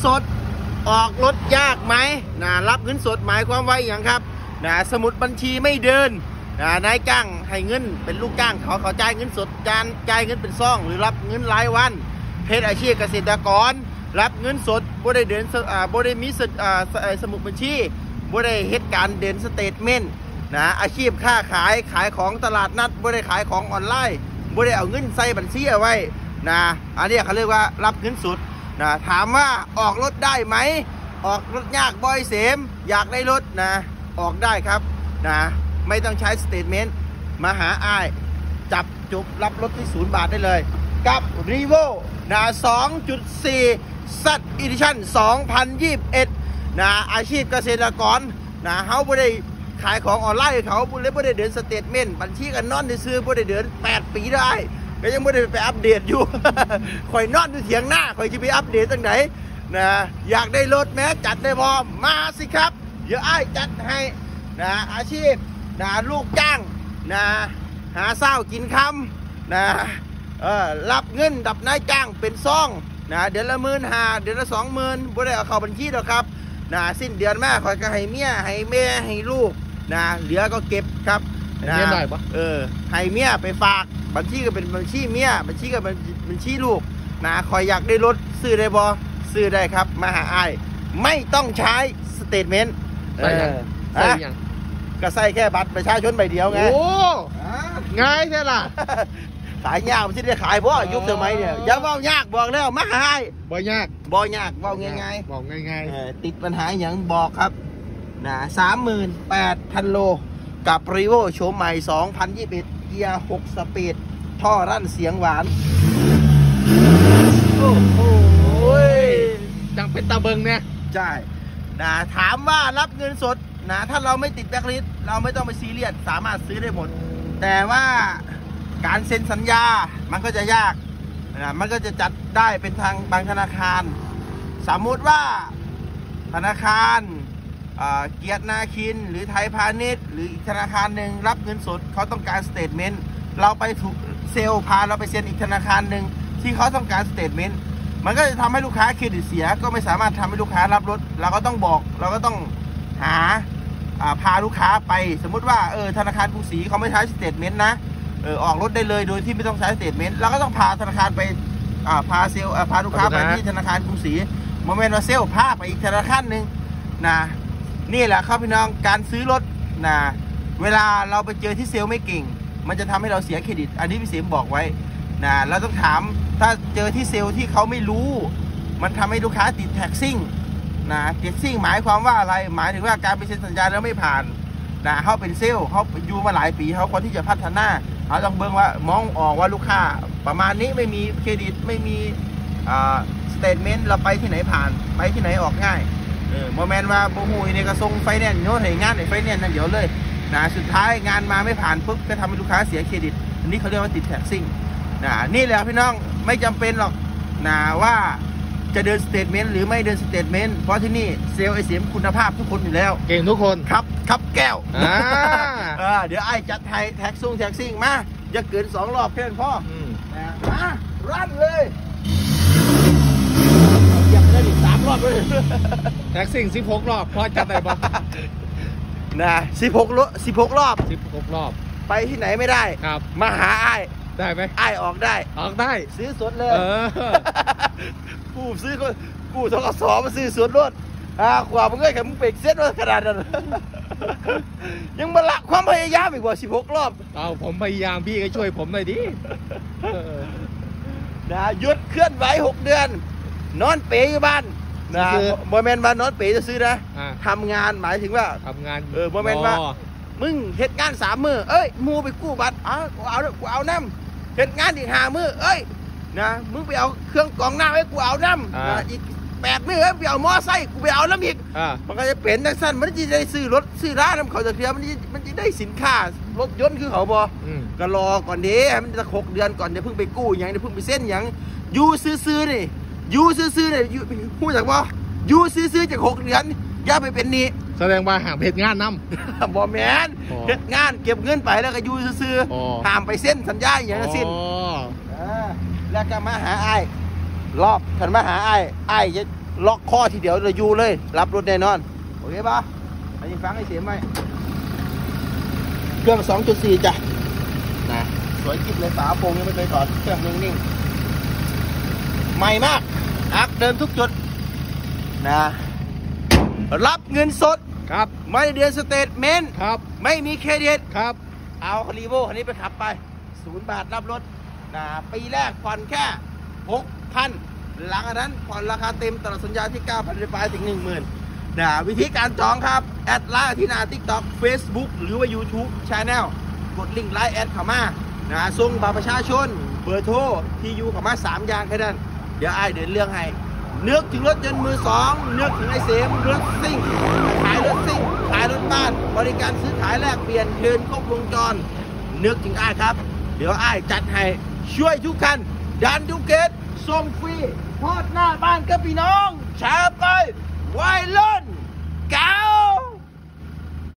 สดออกรถยากไหมรับเงินสดหมายความว่าอย่างครับสมุดบัญชีไม่เดินนายจ้างให้เงินเป็นลูกจ้างเขาจ่ายเงินสดจ่ายเงินเป็นซ่องหรือรับเงินรายวันเพศอาชีพเกษตรกรรับเงินสดบ่ได้เดินบ่ได้มีสมุดบัญชีบ่ได้เหตุการณ์เดินสเตทเมนต์อาชีพค้าขายของตลาดนัดบ่ได้ขายของออนไลน์บ่ได้เอาเงินใส่บัญชีเอาไว้อันนี้เขาเรียกว่ารับเงินสดถามว่าออกรถได้ไหมออกรถยากบ่อยเสมอยากได้รถออกได้ครับไม่ต้องใช้สเตทเมนต์มาหาอ้ายจับจุบรับรถที่0 บาทได้เลยกับ Revo 2.4 Z Edition 2021อาชีพเกษตรกรเขาไม่ได้ขายของออนไลน์เขาไม่ได้เดินสเตทเมนต์บัญชีกันนอนในซื้อไม่ได้เดิน8 ปีได้ก็ยังไม่ได้ไปอัปเดตอยู่ ข่อยนอนอยู่เถียงหน้าข่อยจะไปอัปเดตตั้งไหนอยากได้รถแม้จัดได้พอมาสิครับเดี๋ยวอ้ายจัดให้อาชีพลูกจ้างหาเศร้ากินคำรับเงินดับนายจ้างเป็นซ่องเดือนละ15,000เดือนละ20,000บ่ได้เอาเข้าบัญชีหรอกครับสิ้นเดือนมาคอยก็ให้เมียให้แม่ให้ลูกเหลือก็เก็บครับเมียได้ปะให้เมียไปฝากบัญชีก็เป็นบัญชีเมียบัญชีก็เป็นบัญชีลูกคอยอยากได้รถซื้อได้บ่ซื้อได้ครับมาหาอ้ายไม่ต้องใช้สเตทเมนต์ใส่ยังก็ใส่แค่บัตรประชาชนใบเดียวไงโอ้ง่ายใช่ล่ะขายยากมันจะได้ขายเพราะยุคสมัยเนี่ยอย่าว่ายากบอกแล้วมาหาอ้ายบ่ยากว่าง่ายบอกง่ายติดปัญหาอย่างบอกครับ38,000 โลกับ Revo โฉมใหม่ 2021 เกียร์6 สปีดท่อรั่นเสียงหวานโอ้โหจังเป็นตาเบิงเนี่ยใช่ถามว่ารับเงินสดถ้าเราไม่ติดแบล็คลิสต์เราไม่ต้องไปซีเรียสสามารถซื้อได้หมดแต่ว่าการเซ็นสัญญามันก็จะยากมันก็จะจัดได้เป็นทางบางธนาคารสมมุติว่าธนาคารเกียรตินาคินหรือไทยพาณิชย์หรืออีกธนาคารหนึ่งรับเงินสดเขาต้องการสเตทเมนต์เราไปถูกเซลล์พาเราไปเซ็นอีกธนาคารหนึ่งที่เขาต้องการสเตทเมนต์มันก็จะทำให้ลูกค้าเครดิตเสียก็ไม่สามารถทำให้ลูกค้ารับรถเราก็ต้องบอกเราก็ต้องหาพาลูกค้าไปสมมุติว่าธนาคารกรุงศรีเขาไม่ใช้สเตทเมนต์นะออกรถได้เลยโดยที่ไม่ต้องใช้สเตทเมนต์เราก็ต้องพาธนาคารไปพาเซลพาลูกค้าไปที่ธนาคารกรุงศรีโมเมนต์ว่าเซลพาไปอีกธนาคารหนึ่งนี่แหละครับพี่น้องการซื้อรถเวลาเราไปเจอที่เซลไม่เก่งมันจะทำให้เราเสียเครดิตอันนี้พี่เสมบอกไว้เราต้องถามถ้าเจอที่เซลที่เขาไม่รู้มันทำให้ลูกค้าติดแท็กซิ่งแท็กซิ่งหมายความว่าอะไรหมายถึงว่าการไปเซ็นสัญญาแล้วไม่ผ่านเขาเป็นเซลเขาอยู่มาหลายปีเขาคนที่จะพัฒนาเขาต้องเบิ่งว่ามองออกว่าลูกค้าประมาณนี้ไม่มีเครดิตไม่มีสเตทเมนต์เราไปที่ไหนผ่านไปที่ไหนออกง่ายโมเมนต์ว่าโมโหเนี่ยกระทรงไฟแนนซ์โน้ตให้งานในไฟแนนซ์นั่นเดี๋ยวเลยสุดท้ายงานมาไม่ผ่านปุ๊บก็ทำให้ลูกค้าเสียเครดิตอันนี้เขาเรียกว่าติดแท็กซิ่งนี่แหละพี่น้องไม่จำเป็นหรอกว่าจะเดินสเตทเมนต์หรือไม่เดินสเตทเมนต์เพราะที่นี่เซลล์ไอเสียมคุณภาพทุกคนอยู่แล้วเก่งทุกคนครับแก้วเดี๋ยวไอ้จัดไทยแท็กซิ่งมาจะเกิน2 รอบเพื่อนพ่อมารันเลยอยากได้อีก3 รอบเลยแท็กซิ่ง16 รอบพอจัดได้ปะ 16 รอบไปที่ไหนไม่ได้ครับมาหาไอ้ได้ไหมไอ้ออกได้ซื้อสดเลยกูทกสมาซื้อสดรถขวามึงเอ้ยแค่มึงเปกเซ็ตว่าขนาดนั้นยังมาละความพยายามอีกว่า16 รอบผมพยายามพี่ก็ช่วยผมหน่อยดิหยุดเคลื่อนไหว6 เดือนนอนเป๋อยู่บ้านโมเมนต์ว่านอนเป๋จะซื้อทำงานหมายถึงว่าทำงานโมเมนต์ว่ามึงเหตุงาน3 มื้อมูไปกู้บัตรกูเอาน้ำเหตุงานอีก5 มื้อมึงไปเอาเครื่องกรองน้ำให้กูเอาน้ำอีก8 มื้อไปเอามอไซค์กูไปเอาน้ำอีกมันก็จะเป็นดังสั้นมันจะได้ซื้อรถซื้อร้านน้ำเขาจะเทียมมันจะได้สินค้ารถยนต์คือเขาก็รอก่อนนี้มันจะ6 เดือนก่อนเดี๋ยวเพิ่งไปกู้อย่างเดี๋ยวเพิ่งไปเส้นอย่างยูซื้อนี่พูดจากว่ายูซื้อจาก6 เดือนอย่าไปเป็นนี้แสดงว่าห่างเพจงานน้ำบอแมนเพจงานเก็บเงินไปแล้วก็ยูซื้อห้ามไปเส้นสัญญาอย่างนั้นสิ้นแล้วก็มาหาไอ้รอบขันมาหาไอ้ล็อกข้อทีเดียวเราอยู่เลยรับรถแน่นอนโอเคป่ะอันนี้ฟังให้เสียงไหมเครื่อง 2.4 จ้ะนะสวยกิ๊บเลยฝาโปร่งยังไม่เคยถอดเครื่องนิ่งๆใหม่มากอักเดิมทุกจุดนะรับเงินสดครับไม่เดือนสเตทเมนต์ครับไม่มีเครดิตครับเอาคาริโวคันนี้ไปขับไป0 บาทรับรถนะปีแรกผ่อนแค่ 6,000 หลังจากนั้นผ่อนราคาเต็มตลอดสัญญาที่ 9,000 ไปถึง 10,000นะวิธีการจองครับ แอดไลน์ที่หน้า TikTok Facebook หรือว่า YouTube Channel กดลิงก์ไลน์แอดเข้ามานะส่งบัตรประชาชนเบอร์โทรที่อยู่เข้ามา3 อย่างแค่นั้น เดี๋ยวไอ้เดินเรื่องให้นึกถึงรถยนต์มือสองนึกถึงไอ้เสมรถซิ่งขายรถซิ่งขายรถบ้านบริการซื้อขายแลกเปลี่ยนเดินครบวงจรนึกถึงไอ้ครับ เดี๋ยวไอ้จัดให้ช่วยทุกคันดันทุกเกตส่งฟรีพอดหน้าบ้านกับพี่น้องแชร์ไปไวรุ่นกา